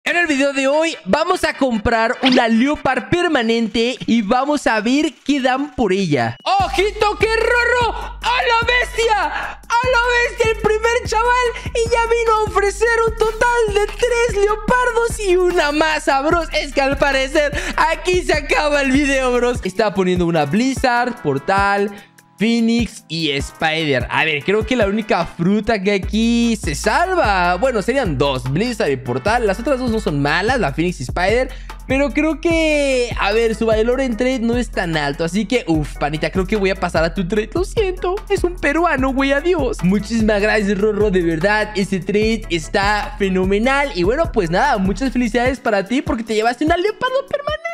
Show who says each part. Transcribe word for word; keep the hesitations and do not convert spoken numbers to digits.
Speaker 1: En el video de hoy vamos a comprar una Leopard permanente y vamos a ver qué dan por ella. ¡Ojito que Rorro! ¡A la bestia! ¡A la bestia! El primer chaval y ya vino a ofrecer un total de tres leopardos y una masa, bros. Es que al parecer aquí se acaba el video, bros. Está poniendo una Blizzard, Portal, Phoenix y Spider. A ver, creo que la única fruta que aquí se salva, bueno, serían dos, Blizzard y Portal. Las otras dos no son malas, la Phoenix y Spider, pero creo que, a ver, su valor en trade no es tan alto. Así que, uff, panita, creo que voy a pasar a tu trade. Lo siento, es un peruano, güey, adiós. Muchísimas gracias, Rorro, de verdad, ese trade está fenomenal. Y bueno, pues nada, muchas felicidades para ti porque te llevaste una leopardo permanente.